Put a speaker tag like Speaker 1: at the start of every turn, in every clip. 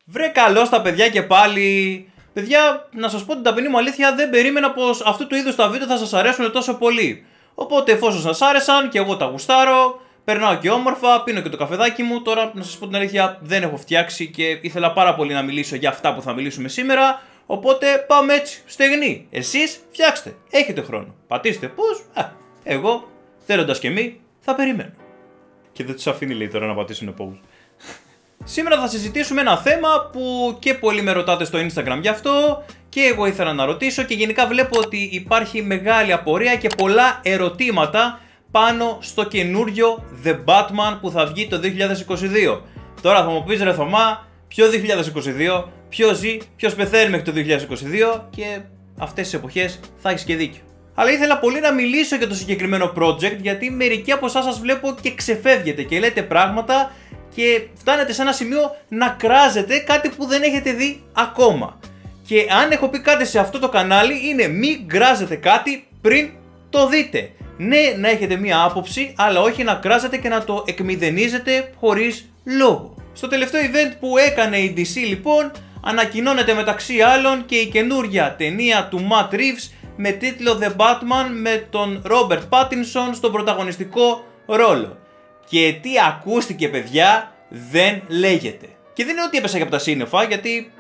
Speaker 1: Βρε καλώς τα παιδιά και πάλι. Παιδιά, να σας πω την ταπεινή μου αλήθεια, δεν περίμενα πως αυτού του είδους τα βίντεο θα σας αρέσουν τόσο πολύ. Οπότε εφόσον σας άρεσαν και εγώ τα γουστάρω, περνάω και όμορφα, πίνω και το καφεδάκι μου. Τώρα να σας πω την αλήθεια δεν έχω φτιάξει και ήθελα πάρα πολύ να μιλήσω για αυτά που θα μιλήσουμε σήμερα. Οπότε πάμε έτσι, στεγνή. Εσείς φτιάξτε, έχετε χρόνο. Πατήστε πώς, εγώ θέλοντας και μη θα περιμένω. Και δεν τους αφήνει λέει τώρα να πατήσουν pause. Σήμερα θα συζητήσουμε ένα θέμα που και πολλοί με ρωτάτε στο Instagram γι' αυτό και εγώ ήθελα να ρωτήσω και γενικά βλέπω ότι υπάρχει μεγάλη απορία και πολλά ερωτήματα πάνω στο καινούριο The Batman που θα βγει το 2022. Τώρα θα μου πεις ρε Θωμά, ποιο 2022, ποιο ζει, ποιος πεθαίνει μέχρι το 2022 και αυτές τις εποχές θα έχεις και δίκιο. Αλλά ήθελα πολύ να μιλήσω για το συγκεκριμένο project γιατί μερικοί από εσάς σας βλέπω και ξεφεύγετε και λέτε πράγματα και φτάνετε σε ένα σημείο να κράζετε κάτι που δεν έχετε δει ακόμα. Και αν έχω πει κάτι σε αυτό το κανάλι είναι μην κράζετε κάτι πριν το δείτε. Ναι, να έχετε μία άποψη, αλλά όχι να κράζετε και να το εκμηδενίζετε χωρίς λόγο. Στο τελευταίο event που έκανε η DC λοιπόν, ανακοινώνεται μεταξύ άλλων και η καινούρια ταινία του Matt Reeves με τίτλο The Batman με τον Robert Pattinson στον πρωταγωνιστικό ρόλο. Και τι ακούστηκε παιδιά δεν λέγεται. Και δεν είναι ότι έπεσα και από τα σύννεφα γιατί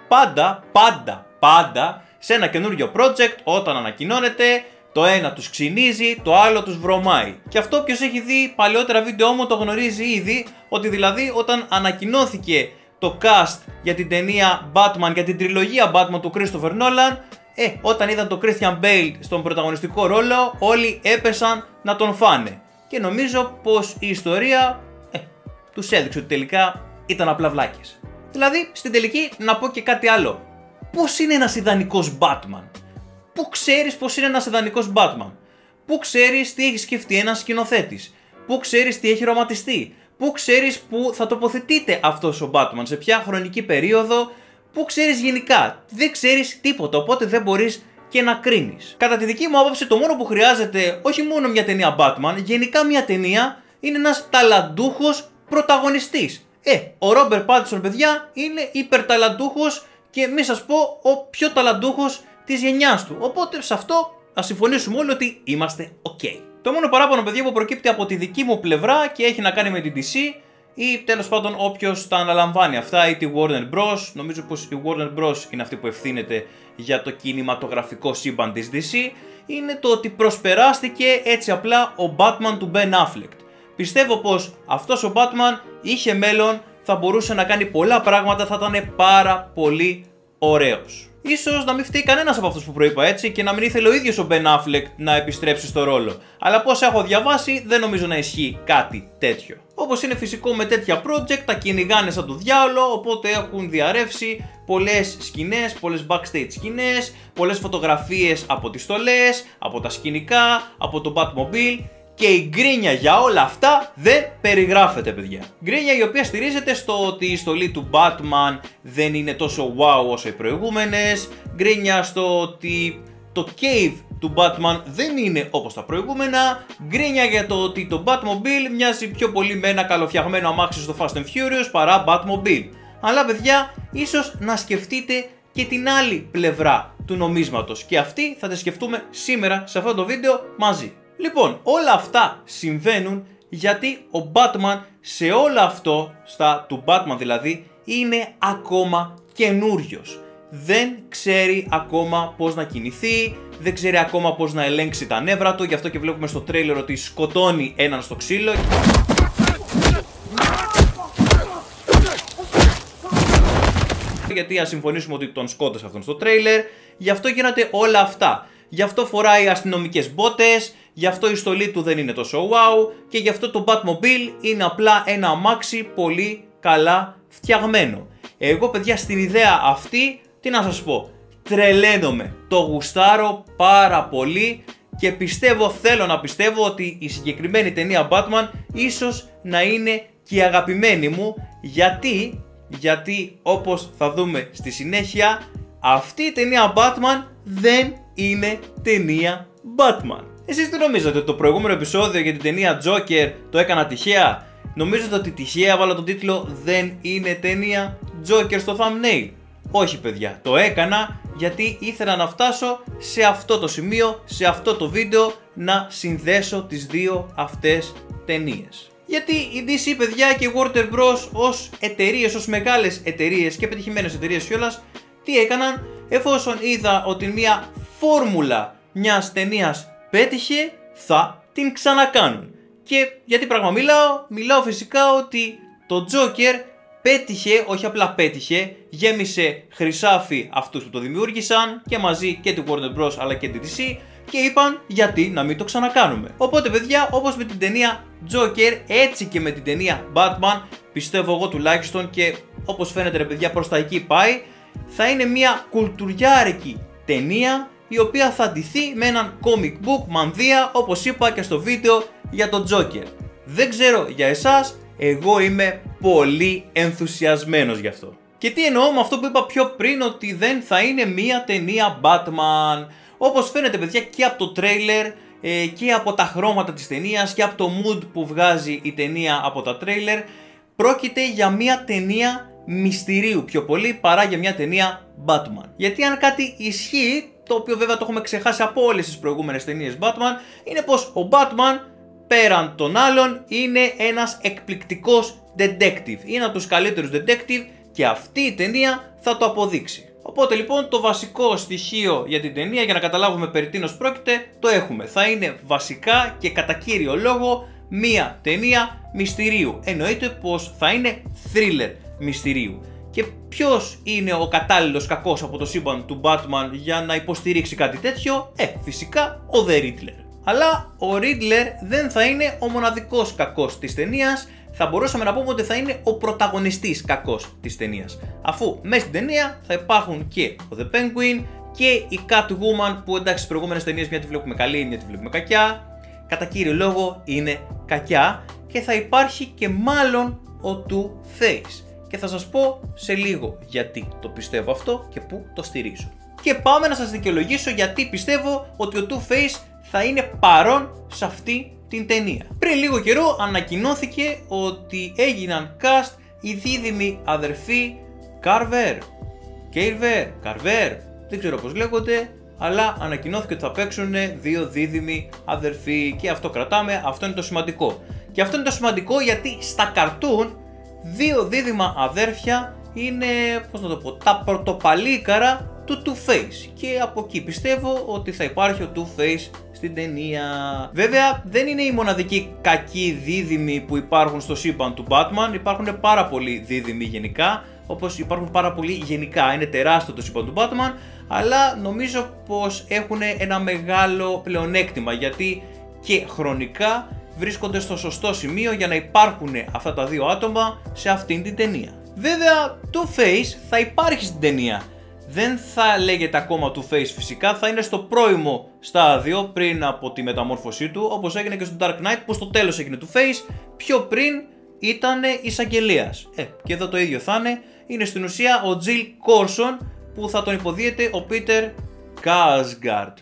Speaker 1: πάντα σε ένα καινούριο project όταν ανακοινώνεται το ένα τους ξυνίζει, το άλλο τους βρωμάει. Και αυτό ποιος έχει δει παλαιότερα βίντεο μου το γνωρίζει ήδη ότι δηλαδή όταν ανακοινώθηκε το cast για την ταινία Batman, για την τριλογία Batman του Christopher Nolan, όταν είδαν τον Christian Bale στον πρωταγωνιστικό ρόλο όλοι έπεσαν να τον φάνε. Και νομίζω πως η ιστορία τους έδειξε ότι τελικά ήταν απλά βλάκες. Δηλαδή, στην τελική να πω και κάτι άλλο. Πώς είναι ένας ιδανικός Batman? Πού ξέρεις πως είναι ένας ιδανικός Batman? Πού ξέρεις τι έχει σκεφτεί ένας σκηνοθέτης? Πού ξέρεις τι έχει ρομαντιστεί? Πού ξέρεις που θα τοποθετείται αυτός ο Batman? Σε ποια χρονική περίοδο? Πού ξέρεις γενικά? Δεν ξέρεις τίποτα, οπότε δεν μπορείς και να κρίνεις. Κατά τη δική μου άποψη, το μόνο που χρειάζεται όχι μόνο μια ταινία Batman, γενικά μια ταινία είναι ένας ταλαντούχος πρωταγωνιστής. Ο Robert Pattinson, παιδιά, είναι υπερταλαντούχος και μη σας πω ο πιο ταλαντούχος της γενιάς του. Οπότε σε αυτό ας συμφωνήσουμε όλοι ότι είμαστε ok. Το μόνο παράπονο, παιδιά, που προκύπτει από τη δική μου πλευρά και έχει να κάνει με την DC ή τέλος πάντων όποιος τα αναλαμβάνει αυτά ή τη Warner Bros. Νομίζω πως η Warner Bros. Είναι αυτή που ευθύνεται για το κινηματογραφικό σύμπαν της DC, είναι το ότι προσπεράστηκε έτσι απλά ο Batman του Ben Affleck. Πιστεύω πως αυτός ο Batman είχε μέλλον, θα μπορούσε να κάνει πολλά πράγματα, θα ήταν πάρα πολύ ωραίος. Ίσως να μην φταίει κανένας από αυτούς που προείπα έτσι και να μην ήθελε ο ίδιος ο Ben Affleck να επιστρέψει στο ρόλο. Αλλά πώς έχω διαβάσει δεν νομίζω να ισχύει κάτι τέτοιο. Όπως είναι φυσικό με τέτοια project, τα κυνηγάνε σαν το διάολο, οπότε έχουν διαρρεύσει πολλές σκηνές, πολλές backstage σκηνές, πολλές φωτογραφίες από τις στολές, από τα σκηνικά, από το Batmobile. Και η γκρίνια για όλα αυτά δεν περιγράφεται, παιδιά. Γκρίνια η οποία στηρίζεται στο ότι η στολή του Batman δεν είναι τόσο wow όσο οι προηγούμενες. Γκρίνια στο ότι το cave του Batman δεν είναι όπως τα προηγούμενα. Γκρίνια για το ότι το Batmobile μοιάζει πιο πολύ με ένα καλοφτιαγμένο αμάξι στο Fast and Furious παρά Batmobile. Αλλά παιδιά, ίσως να σκεφτείτε και την άλλη πλευρά του νομίσματος. Και αυτή θα τη σκεφτούμε σήμερα σε αυτό το βίντεο μαζί. Λοιπόν, όλα αυτά συμβαίνουν γιατί ο Batman σε όλο αυτό, του Batman δηλαδή, είναι ακόμα καινούριος. Δεν ξέρει ακόμα πώς να κινηθεί, δεν ξέρει ακόμα πώς να ελέγξει τα νεύρα του, γι' αυτό και βλέπουμε στο τρέιλερ ότι σκοτώνει έναν στο ξύλο. Γιατί ας συμφωνήσουμε ότι τον σκότωσε αυτόν στο τρέιλερ, γι' αυτό γίνονται όλα αυτά. Γι' αυτό φοράει αστυνομικές μπότες, γι' αυτό η στολή του δεν είναι τόσο wow και γι' αυτό το Batmobile είναι απλά ένα αμάξι πολύ καλά φτιαγμένο. Εγώ, παιδιά, στην ιδέα αυτή, τι να σας πω, τρελαίνομαι, το γουστάρω πάρα πολύ και θέλω να πιστεύω ότι η συγκεκριμένη ταινία Batman ίσως να είναι και η αγαπημένη μου, γιατί όπως θα δούμε στη συνέχεια, αυτή η ταινία Batman δεν είναι ταινία Batman. Εσείς τι νομίζατε ότι το προηγούμενο επεισόδιο για την ταινία Joker το έκανα τυχαία? Νομίζετε ότι τυχαία έβαλα τον τίτλο «Δεν είναι ταινία Joker» στο thumbnail? Όχι παιδιά, το έκανα γιατί ήθελα να φτάσω σε αυτό το σημείο, σε αυτό το βίντεο, να συνδέσω τις δύο αυτές ταινίες. Γιατί η DC παιδιά και η Warner Bros ως εταιρείες, ως μεγάλες εταιρείες και πετυχημένες εταιρείες κιόλας, τι έκαναν? Εφόσον είδα ότι μια φόρμουλα μιας ταινίας πέτυχε, θα την ξανακάνουν. Και γιατί πράγμα μιλάω φυσικά ότι το Joker πέτυχε, όχι απλά πέτυχε, γέμισε χρυσάφι αυτούς που το δημιούργησαν και μαζί και τη Warner Bros αλλά και τη DC και είπαν γιατί να μην το ξανακάνουμε. Οπότε παιδιά, όπως με την ταινία Joker, έτσι και με την ταινία Batman, πιστεύω εγώ τουλάχιστον, και όπως φαίνεται ρε παιδιά προς τα εκεί πάει, θα είναι μια κουλτουριάρικη ταινία η οποία θα ντυθεί με έναν comic book μανδύα, όπως είπα και στο βίντεο για τον Joker. Δεν ξέρω για εσάς, εγώ είμαι πολύ ενθουσιασμένος γι' αυτό. Και τι εννοώ με αυτό που είπα πιο πριν, ότι δεν θα είναι μια ταινία Batman? Όπως φαίνεται παιδιά και από το τρέιλερ και από τα χρώματα της ταινίας και από το mood που βγάζει η ταινία από τα τρέιλερ, πρόκειται για μια ταινία μυστηρίου πιο πολύ παρά για μια ταινία Batman. Γιατί αν κάτι ισχύει, το οποίο βέβαια το έχουμε ξεχάσει από όλες τις προηγούμενες ταινίες Batman, είναι πως ο Batman πέραν των άλλων είναι ένας εκπληκτικός detective. Είναι από τους καλύτερους detective και αυτή η ταινία θα το αποδείξει. Οπότε λοιπόν το βασικό στοιχείο για την ταινία, για να καταλάβουμε περί τίνος πρόκειται, το έχουμε. Θα είναι βασικά και κατά κύριο λόγο μία ταινία μυστηρίου. Εννοείται πως θα είναι thriller μυστηρίου. Και ποιος είναι ο κατάλληλος κακός από το σύμπαν του Batman για να υποστηρίξει κάτι τέτοιο? Φυσικά ο The Riddler. Αλλά ο Riddler δεν θα είναι ο μοναδικός κακός της ταινίας. Θα μπορούσαμε να πούμε ότι θα είναι ο πρωταγωνιστής κακός της ταινίας. Αφού μέσα στην ταινία θα υπάρχουν και ο The Penguin και η Catwoman, που εντάξει στις προηγούμενες ταινίες μια τη βλέπουμε καλή, μια τη βλέπουμε κακιά. Κατά κύριο λόγο είναι κακιά, και θα υπάρχει και μάλλον ο Two-Face. Και θα σας πω σε λίγο γιατί το πιστεύω αυτό και πού το στηρίζω. Και πάμε να σας δικαιολογήσω γιατί πιστεύω ότι ο Two-Face θα είναι παρόν σε αυτή την ταινία. Πριν λίγο καιρό ανακοινώθηκε ότι έγιναν cast οι δίδυμοι αδερφοί Carver, δεν ξέρω πώς λέγονται, αλλά ανακοινώθηκε ότι θα παίξουν δύο δίδυμοι αδερφοί και αυτό κρατάμε, αυτό είναι το σημαντικό. Και αυτό είναι το σημαντικό γιατί στα καρτούν δύο δίδυμα αδέρφια είναι, πώς να το πω, τα πρωτοπαλίκαρα του Two-Face, και από εκεί πιστεύω ότι θα υπάρχει ο Two-Face στην ταινία. Βέβαια δεν είναι οι μοναδικοί κακοί δίδυμοι που υπάρχουν στο σύμπαν του Batman, υπάρχουν πάρα πολλοί δίδυμοι γενικά, όπως υπάρχουν πάρα πολλοί γενικά, είναι τεράστιο το σύμπαν του Batman, αλλά νομίζω πως έχουν ένα μεγάλο πλεονέκτημα γιατί και χρονικά βρίσκονται στο σωστό σημείο για να υπάρχουν αυτά τα δύο άτομα σε αυτήν την ταινία. Βέβαια Two-Face θα υπάρχει στην ταινία. Δεν θα λέγεται ακόμα Two-Face φυσικά, θα είναι στο πρώιμο στάδιο πριν από τη μεταμόρφωσή του, όπως έγινε και στο Dark Knight που στο τέλος έγινε Two-Face, πιο πριν ήταν εισαγγελέας. Και εδώ το ίδιο θα είναι στην ουσία ο Jill Corson που θα τον υποδίεται ο Peter Sarsgaard.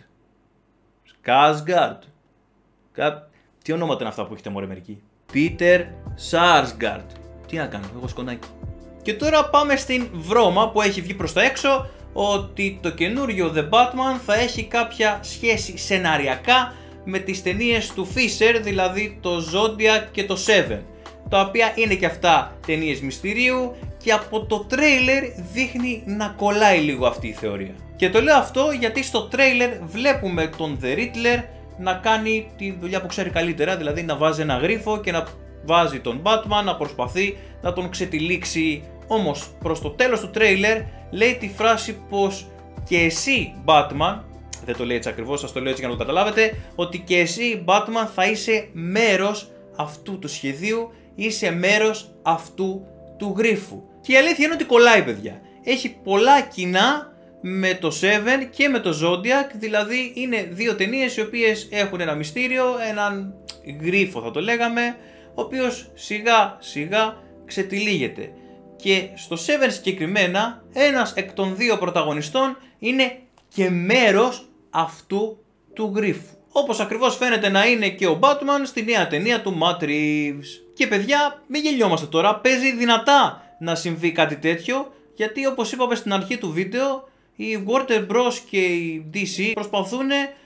Speaker 1: Τι ονόματα είναι αυτά που έχετε μωρέ μερικοί? Peter Sarsgaard. Τι να κάνω, εγώ σκονάκι. Και τώρα πάμε στην βρώμα που έχει βγει προς τα έξω, ότι το καινούριο The Batman θα έχει κάποια σχέση σεναριακά με τις ταινίες του Fisher, δηλαδή το Zodiac και το Seven, τα οποία είναι και αυτά ταινίες μυστηρίου, και από το τρέιλερ δείχνει να κολλάει λίγο αυτή η θεωρία. Και το λέω αυτό γιατί στο τρέιλερ βλέπουμε τον The Riddler να κάνει τη δουλειά που ξέρει καλύτερα, δηλαδή να βάζει ένα γρίφο και να βάζει τον Batman να προσπαθεί να τον ξετυλίξει. Όμως προς το τέλος του τρέιλερ λέει τη φράση πως και εσύ Batman, δεν το λέει έτσι ακριβώς, σας το λέω έτσι για να το καταλάβετε, ότι και εσύ Batman θα είσαι μέρος αυτού του σχεδίου, είσαι μέρος αυτού του γρίφου. Και η αλήθεια είναι ότι κολλάει παιδιά, έχει πολλά κοινά με το Seven και με το Zodiac, δηλαδή είναι δύο ταινίες οι οποίες έχουν ένα μυστήριο, έναν γρίφο θα το λέγαμε, ο οποίος σιγά σιγά ξετυλίγεται. Και στο Seven συγκεκριμένα ένας εκ των δύο πρωταγωνιστών είναι και μέρος αυτού του γρίφου. όπως ακριβώς φαίνεται να είναι και ο Batman στη νέα ταινία του Matt Reeves. Και παιδιά, μην γελιόμαστε τώρα, παίζει δυνατά να συμβεί κάτι τέτοιο, γιατί όπως είπαμε στην αρχή του βίντεο, η Warner Bros και η DC προσπαθούν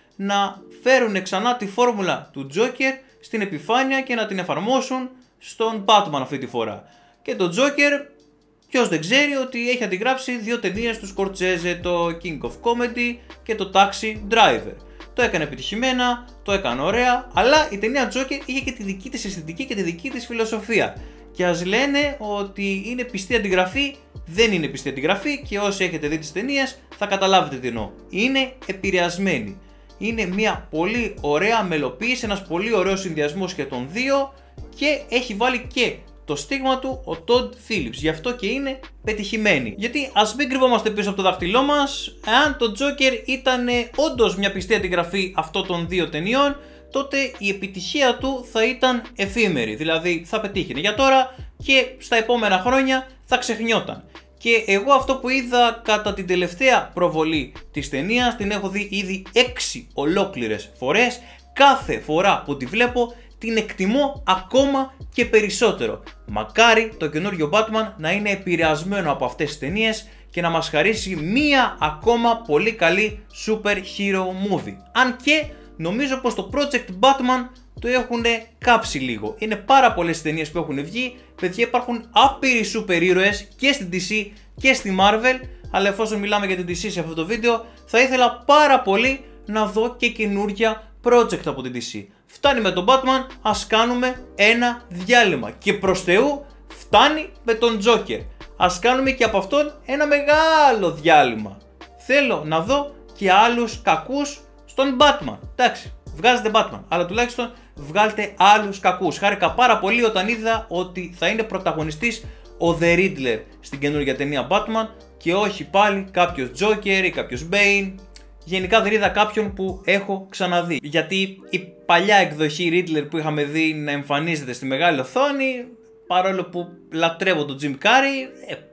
Speaker 1: να φέρουν ξανά τη φόρμουλα του Joker στην επιφάνεια και να την εφαρμόσουν στον Batman αυτή τη φορά. Και το Joker, ποιος δεν ξέρει ότι έχει αντιγράψει 2 ταινίες του Scorsese, το King of Comedy και το Taxi Driver. Το έκανε επιτυχημένα, το έκανε ωραία, αλλά η ταινία Joker είχε και τη δική της αισθητική και τη δική της φιλοσοφία. Και ας λένε ότι είναι πιστή αντιγραφή, δεν είναι πιστή αντιγραφή και όσοι έχετε δει τις ταινίες θα καταλάβετε τι εννοώ. Είναι επηρεασμένη. Είναι μια πολύ ωραία μελοποίηση, ένας πολύ ωραίος συνδυασμός και των δύο και έχει βάλει και το στίγμα του ο Todd Phillips. Γι' αυτό και είναι πετυχημένη. Γιατί ας μην κρυβόμαστε πίσω από το δάχτυλό μας, εάν το Joker ήταν όντως μια πιστή αντιγραφή αυτών των 2 ταινιών, τότε η επιτυχία του θα ήταν εφήμερη. Δηλαδή θα πετύχαινε για τώρα και στα επόμενα χρόνια θα ξεχνιόταν. Και εγώ αυτό που είδα κατά την τελευταία προβολή της ταινίας, την έχω δει ήδη 6 ολόκληρες φορές. Κάθε φορά που τη βλέπω την εκτιμώ ακόμα και περισσότερο. Μακάρι το καινούριο Batman να είναι επηρεασμένο από αυτές τις ταινίες και να μας χαρίσει μία ακόμα πολύ καλή super hero movie. Αν και νομίζω πως το Project Batman το έχουν κάψει λίγο. Είναι πάρα πολλές ταινίες που έχουν βγει. Παιδιά, υπάρχουν άπειροι σούπερ ήρωες και στην DC και στη Marvel. Αλλά εφόσον μιλάμε για την DC σε αυτό το βίντεο, θα ήθελα πάρα πολύ να δω και καινούρια project από την DC. Φτάνει με τον Batman, ας κάνουμε ένα διάλειμμα. Και προς Θεού φτάνει με τον Joker. Ας κάνουμε και από αυτόν ένα μεγάλο διάλειμμα. Θέλω να δω και άλλους κακούς στον Batman. Εντάξει, βγάζετε Batman, αλλά τουλάχιστον βγάλτε άλλους κακούς. Χάρηκα πάρα πολύ όταν είδα ότι θα είναι πρωταγωνιστής ο The Riddler στην καινούργια ταινία Batman και όχι πάλι κάποιος Joker ή κάποιος Bane. Γενικά δεν είδα κάποιον που έχω ξαναδεί. Γιατί η παλιά εκδοχή Riddler που είχαμε δει να εμφανίζεται στη μεγάλη οθόνη, παρόλο που λατρεύω τον Jim Carrey,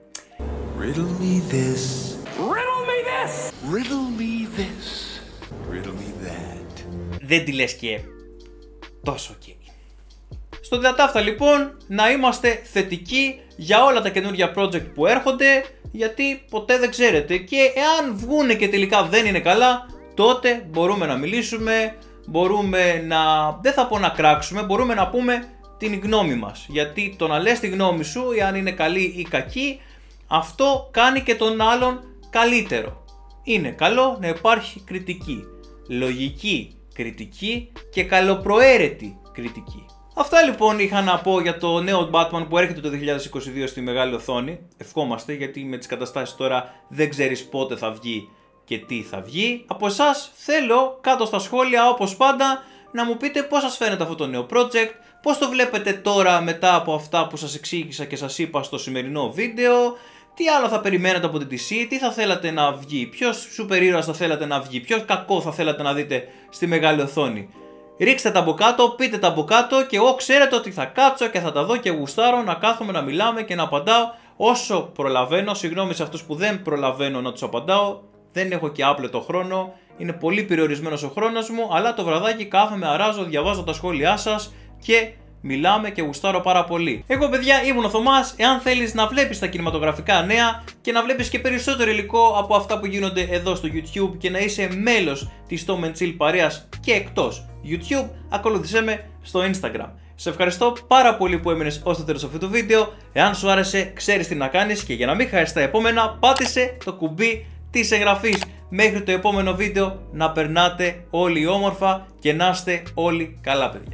Speaker 2: Riddle me this. Riddle me this. Riddle me this. Riddle me that.
Speaker 1: δεν τη λες και τόσο ok. Στο διατάφτα λοιπόν να είμαστε θετικοί για όλα τα καινούργια project που έρχονται, γιατί ποτέ δεν ξέρετε και εάν βγούνε και τελικά δεν είναι καλά, τότε μπορούμε να μιλήσουμε, μπορούμε να, δεν θα πω να κράξουμε, μπορούμε να πούμε την γνώμη μας. Γιατί το να λες τη γνώμη σου, εάν είναι καλή ή κακή, αυτό κάνει και τον άλλον καλύτερο. Είναι καλό να υπάρχει κριτική, λογική κριτική και καλοπροαίρετη κριτική. Αυτά λοιπόν είχα να πω για το νέο Batman που έρχεται το 2022 στη μεγάλη οθόνη. Ευχόμαστε, γιατί με τις καταστάσεις τώρα δεν ξέρεις πότε θα βγει και τι θα βγει. Από εσάς θέλω κάτω στα σχόλια, όπως πάντα, να μου πείτε πώς σας φαίνεται αυτό το νέο project, πώς το βλέπετε τώρα μετά από αυτά που σας εξήγησα και σας είπα στο σημερινό βίντεο, τι άλλο θα περιμένετε από την DC, τι θα θέλατε να βγει, ποιος σούπερ ήρωας θα θέλατε να βγει, ποιο κακό θα θέλατε να δείτε στη μεγάλη οθόνη. Ρίξτε τα από κάτω, πείτε τα από κάτω και εγώ ξέρετε ότι θα κάτσω και θα τα δω και γουστάρω να κάθομαι να μιλάμε και να απαντάω όσο προλαβαίνω. Συγγνώμη σε αυτούς που δεν προλαβαίνω να τους απαντάω, δεν έχω και άπλετο χρόνο, είναι πολύ περιορισμένος ο χρόνος μου, αλλά το βραδάκι κάθομαι, αράζω, διαβάζω τα σχόλιά σας και μιλάμε και γουστάρω πάρα πολύ. Εγώ παιδιά ήμουν ο Θωμάς. Εάν θέλεις να βλέπεις τα κινηματογραφικά νέα και να βλέπεις και περισσότερο υλικό από αυτά που γίνονται εδώ στο YouTube και να είσαι μέλος της Tom & Chill παρέας και εκτός YouTube, ακολούθησέ με στο Instagram. Σε ευχαριστώ πάρα πολύ που έμεινες ως το τέλος αυτού του βίντεο. Εάν σου άρεσε, ξέρεις τι να κάνεις και για να μην χάσεις τα επόμενα, πάτησε το κουμπί της εγγραφής. Μέχρι το επόμενο βίντεο να περνάτε όλοι όμορφα και να είστε όλοι καλά παιδιά.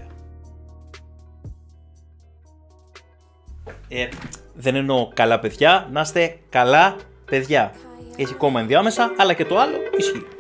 Speaker 1: Δεν εννοώ καλά παιδιά, να είστε καλά παιδιά. Έχει κόμμα ενδιάμεσα, αλλά και το άλλο ισχύει.